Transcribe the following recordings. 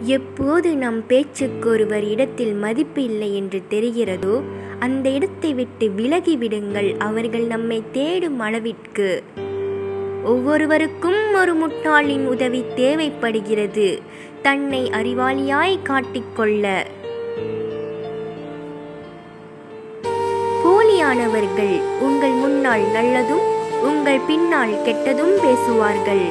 எப்போது நம் பேச்சுக்கு ஒருவர் இடத்தில் மதிப்பு இல்லை என்று தெரிகிறதோ அந்த இடத்தை விட்டு விலகிவிடுங்கள். அவர்கள் நம்மை தேடும் அளவிற்கு. ஒவ்வொருவருக்கும் ஒரு முட்டாளின் உதவி தேவைப்படுகிறது தன்னை அறிவாளியாய் காட்டிக்கொள்ள. போலியானவர்கள் உங்கள் முன்னால் நல்லதும் உங்கள் பின்னால் கெட்டதும் பேசுவார்கள்.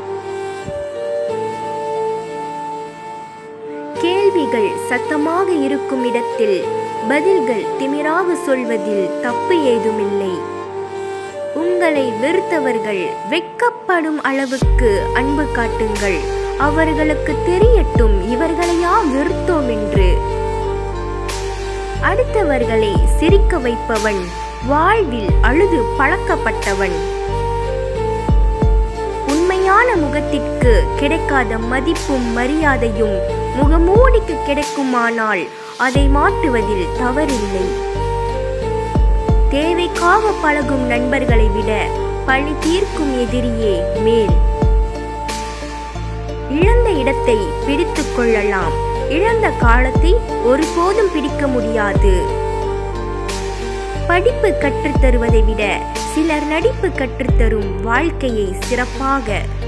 கேள்விகள் சத்தமாக இருக்கும் இடத்தில் பதில்கள் திமிராக சொல்வதில் தப்பு ஏதுமில்லை. உங்களை வெறுத்தவர்கள் வெட்கப்படும் அளவுக்கு அன்பு காட்டுங்கள். அவர்களுக்கு தெரியட்டும் இவர்களையா வெறுத்தோம் என்று. அடுத்தவர்களை சிரிக்க வைப்பவன் வாழ்வில் அழுது பழக்கப்பட்டவன். உண்மையான முகத்திற்கு கிடைக்காத மதிப்பும் மரியாதையும் முகமூடிக்கு கிடைக்குமானால் அதை மாற்றுவதில் தவறில்லை. தேவைக்காக பழகும் நண்பர்களை விட பழி தீர்க்கும் எதிரியே மேல். இழந்த இடத்தை பிடித்து கொள்ளலாம், இழந்த காலத்தை ஒருபோதும் பிடிக்க முடியாது. படிப்பு கற்றுத்தருவதை விட சிலர் நடிப்பு கற்றுத்தரும் வாழ்க்கையை சிறப்பாக